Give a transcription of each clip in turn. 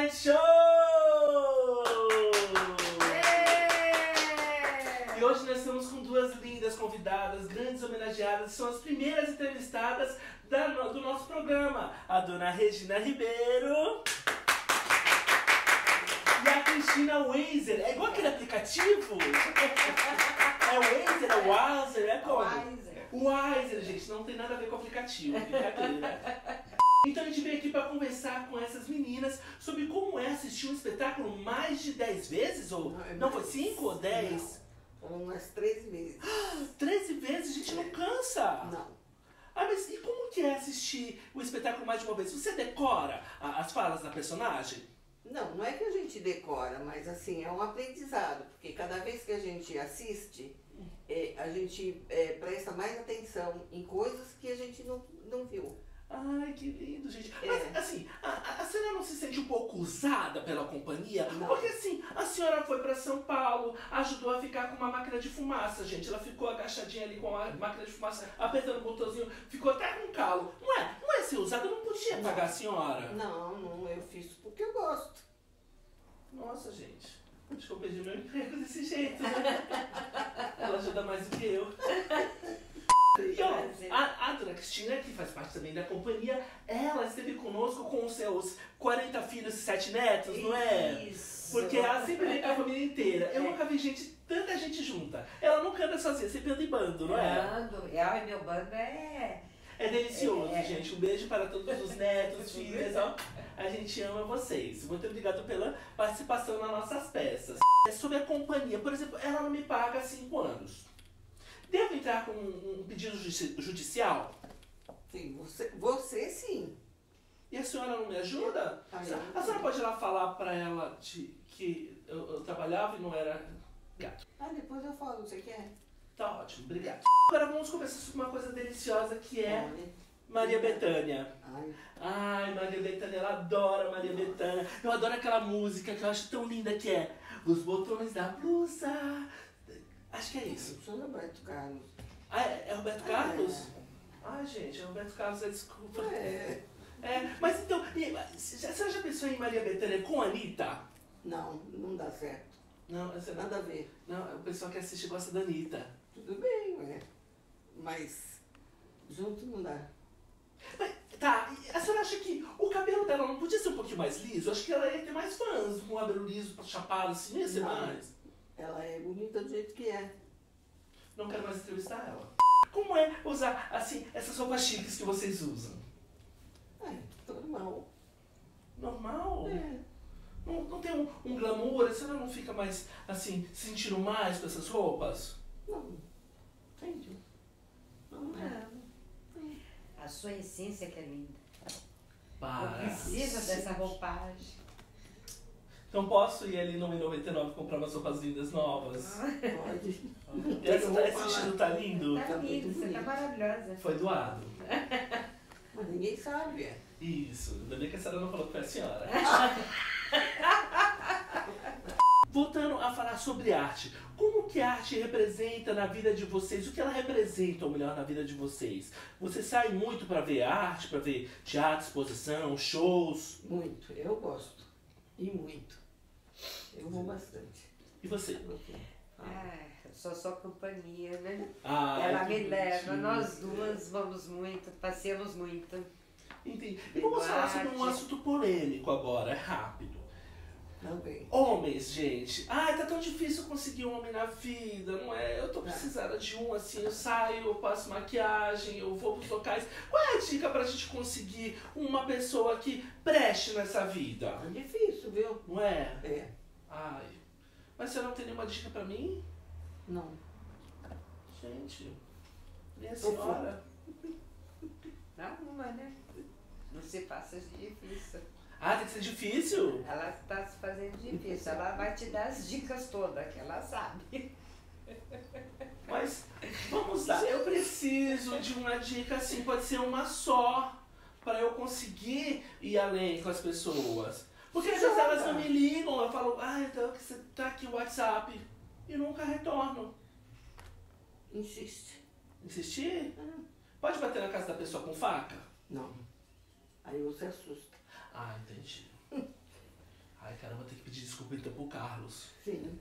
Night Show! E hoje nós estamos com duas lindas convidadas, grandes homenageadas, são as primeiras entrevistadas do nosso programa. A dona Regina Ribeiro e a Cristina Weiser. É igual aquele aplicativo? É o Weiser, é o Weiser, é como? Weiser, gente, não tem nada a ver com aplicativo, brincadeira. Então a gente veio aqui para conversar com essas meninas sobre como é assistir um espetáculo mais de 10 vezes, ou não foi 5 ou 10? Foram umas 13 vezes. 13 vezes? A gente não cansa? Não. Ah, mas e como que é assistir o espetáculo mais de uma vez? Você decora as falas da personagem? Não é que a gente decora, mas assim, é um aprendizado, porque cada vez que a gente assiste, a gente presta mais atenção em coisas que a gente não viu. Ai, que lindo, gente. Mas, assim, a senhora não se sente um pouco usada pela companhia? Não. Porque, assim, a senhora foi pra São Paulo, ajudou a ficar com uma máquina de fumaça, gente. Ela ficou agachadinha ali com a máquina de fumaça, apertando o botãozinho, ficou até com calo. Não é ser usada, eu não podia pagar a senhora. Não, eu fiz porque eu gosto. Nossa, gente. Acho que eu perdi meu emprego desse jeito, né? Ela ajuda mais do que eu. E ó, a dona Cristina, que faz parte também da companhia, ela esteve conosco com os seus 40 filhos e 7 netos, não é? Isso. Porque ela sempre vem com a família inteira. Eu nunca vi tanta gente junta. Ela nunca anda sozinha, sempre anda em bando, não é? Ando. E meu bando é delicioso, gente. Um beijo para todos os netos, filhas, ó. A gente ama vocês. Muito obrigado pela participação nas nossas peças. Sobre a companhia, por exemplo, ela não me paga há 5 anos. Devo entrar com um pedido judicial? Sim, você sim. E a senhora não me ajuda? A senhora pode ir lá falar pra ela que eu trabalhava e não era gato. Depois eu falo, você quer? Tá ótimo, obrigado. Agora vamos conversar sobre uma coisa deliciosa que é Maria Bethânia. Ai, Maria Bethânia, ela adora Maria Bethânia. Eu adoro aquela música que eu acho tão linda que é Os Botões da Blusa. Acho que é isso. Eu sou Roberto Carlos. Ah, é Roberto Carlos? Ai, gente, é Roberto Carlos, desculpa. Mas então, você já pensou em Maria Bethânia com a Anitta? Não dá certo. Não, você não. Nada a ver. Não, o pessoal que assiste gosta da Anitta. Tudo bem, mas junto não dá. Mas, tá, a senhora acha que o cabelo dela não podia ser um pouquinho mais liso? Acho que ela ia ter mais fãs com o cabelo liso, chapado assim, ia ser mais. Ela é bonita do jeito que é. Não quero mais entrevistar ela. Como é usar, assim, essas roupas chiques que vocês usam? Normal. Normal? Não tem um glamour? A senhora não fica mais, assim, se sentindo mais com essas roupas? Não. Entendi. Não. A sua essência que é linda. Para. Eu preciso dessa roupagem. Então posso ir ali no 1,99 comprar umas roupas lindas novas? Pode. Esse vestido tá lindo? Tá lindo, você tá maravilhosa. Foi doado. Mas ninguém sabe. Isso, ainda bem que a senhora não falou que foi a senhora. Voltando a falar sobre arte, como que a arte representa na vida de vocês? O que ela representa, ou melhor, na vida de vocês? Você sai muito para ver arte, para ver teatro, exposição, shows? Muito, eu gosto. E muito. Eu vou bastante. E você? Eu sou só companhia, né? Ela me leva, nós duas vamos muito, passeamos muito. Entendi. E vamos falar sobre um assunto polêmico agora, é rápido. Também. Homens, gente. Ai, tá tão difícil conseguir um homem na vida, não é? Eu tô precisando de um, assim, eu saio, eu passo maquiagem, eu vou pros locais. Qual é a dica pra gente conseguir uma pessoa que preste nessa vida? É difícil, viu? Não é? É. Ai. Mas você não tem nenhuma dica pra mim? Não. Gente. E a senhora? Uma, né? Não se passa de difícil. Ah, tem que ser difícil? Ela está se fazendo difícil. Ela vai te dar as dicas todas, que ela sabe. Mas, vamos lá. Eu preciso de uma dica, assim, pode ser uma só, pra eu conseguir ir além com as pessoas. Porque às vezes elas não me ligam, eu falo, então você tá aqui o WhatsApp, e nunca retornam. Insiste. Insistir? Pode bater na casa da pessoa com faca? Não. Aí você assusta. Ah, entendi. Ai, cara, eu vou ter que pedir desculpa então pro Carlos. Sim.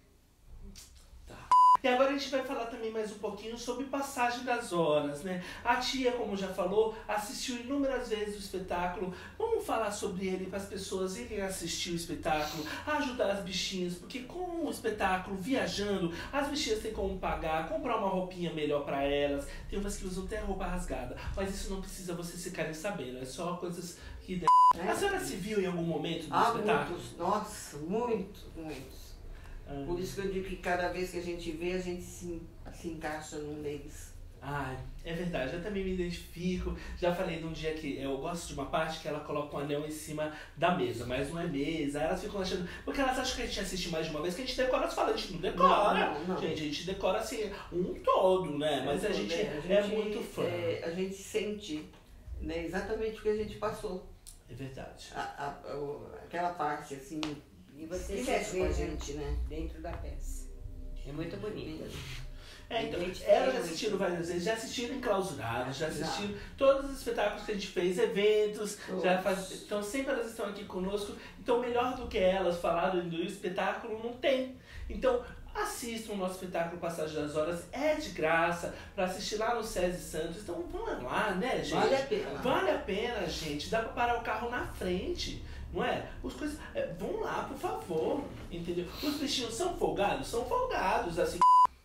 Tá. E agora a gente vai falar também mais um pouquinho sobre Passagem das Horas, né? A tia, como já falou, assistiu inúmeras vezes o espetáculo. Vamos falar sobre ele para as pessoas irem assistir o espetáculo, ajudar as bichinhas, porque com o espetáculo, viajando, as bichinhas têm como pagar, comprar uma roupinha melhor para elas. Tem umas que usam até roupa rasgada, mas isso não precisa vocês ficarem sabendo, é só coisas que... A senhora se viu em algum momento do espetáculo? Muitos, nossa, muitos. Por isso que eu digo que cada vez que a gente vê, a gente se encaixa num deles. Ai, é verdade, eu também me identifico. Já falei de um dia que eu gosto de uma parte que ela coloca um anel em cima da mesa, mas não é mesa. Aí elas ficam achando. Porque elas acham que a gente assiste mais de uma vez, que a gente decora as falas, a gente não decora. Não. Gente, a gente decora assim, um todo, né? Mas a gente é muito fã. A gente sente, né, exatamente o que a gente passou. É verdade. Aquela parte assim. E você que se mexe com vê, a gente, né? Dentro da peça. É muito bonito. Então, elas já assistiram várias vezes, já assistiram enclausuradas, já assistiram todos os espetáculos que a gente fez, eventos, então sempre elas estão aqui conosco. Então melhor do que elas falarem do espetáculo não tem. Então assistam o nosso espetáculo Passagem das Horas, é de graça, para assistir lá no SESI Santos. Então vamos lá, né, gente? Vale a pena. Vale a pena, gente. Dá para parar o carro na frente. Não é? As coisas. Vão lá, por favor. Entendeu? Os bichinhos são folgados? São folgados, assim.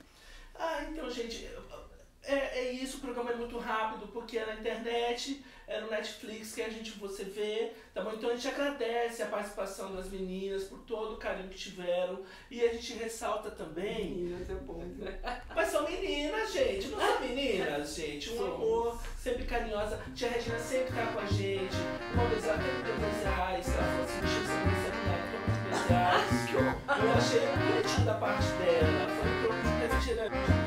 Então, gente, é isso. O programa é muito rápido porque é na internet, é no Netflix que você vê, tá bom? Então a gente agradece a participação das meninas por todo o carinho que tiveram e a gente ressalta também. Meninas é bom. Mas são meninas, gente, não são meninas, gente. Um amor, sempre carinhosa. Tia Regina sempre tá com a gente. Uma vez ela teve especiais, ela falou assim: deixa eu ser muito especiais. Eu achei muito bonitinho da parte dela. Foi um pouco de